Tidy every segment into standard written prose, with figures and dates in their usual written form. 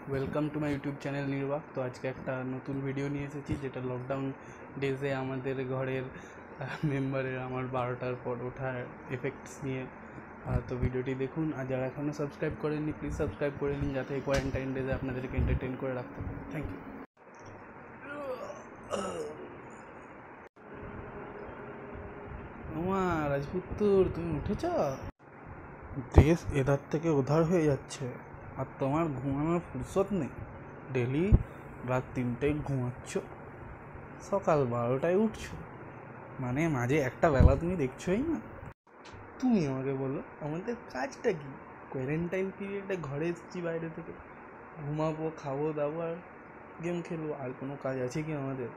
Welcome to my YouTube channel Nirbak. তো আজকে একটা নতুন ভিডিও নিয়ে এসেছি, যেটা লকডাউন ডেজে আমাদের ঘরের মেম্বারের আমার 12টার পর ওঠার এফেক্টস নিয়ে। তো ভিডিওটি দেখুন, আর যারা এখনও সাবস্ক্রাইব করেননি প্লিজ সাবস্ক্রাইব করে নিন, যাতে এই কোয়ারেন্টাইন ডেজে আপনাদেরকে এন্টারটেন করে রাখতে পারে। Thank you. রাজপুত্তর, তুমি উঠেছ? দেশ এধার থেকে ওধার হয়ে যাচ্ছে, আর তোমার ঘুমানোর ফুরসত নেই। ডেলি রাত 3টায় ঘুমাচ্ছ, সকাল 12টায় উঠছো, মানে মাঝে একটা বেলা তুমি দেখছোই না। তুমি আমাকে বলো, আমাদের কাজটা কি? কোয়ারেন্টাইন পিরিয়ডে ঘরে এসেছি বাইরে থেকে, ঘুমাবো, খাবো দাবো আর গেম খেলবো, আর কোনো কাজ আছে কি আমাদের?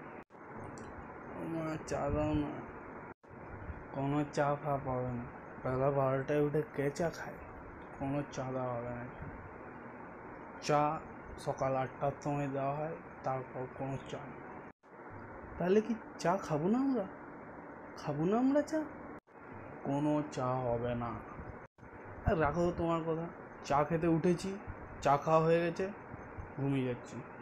চা দাও না। কোনো চা ফা পাবে না, বেলা 12টায় উঠে কে চা খায়? কোনো চা দেওয়া হবে না। চা সকাল 8টার সময় দেওয়া হয়, তারপর কোনো চা নেই। তাহলে কি চা খাবো না আমরা চা? কোনো চা হবে না। আর রাখো তোমার কথা, চা খেতে উঠেছি, চা খাওয়া হয়ে গেছে, ঘুমিয়ে যাচ্ছি।